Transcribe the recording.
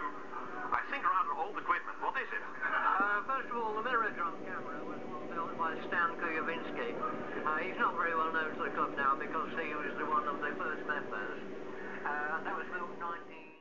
I think, rather old equipment. What is it? First of all, the Mirrortron camera was one built by Stan Kujovinski. He's not very well known to the club now because he was one of the first members. That was built in 19...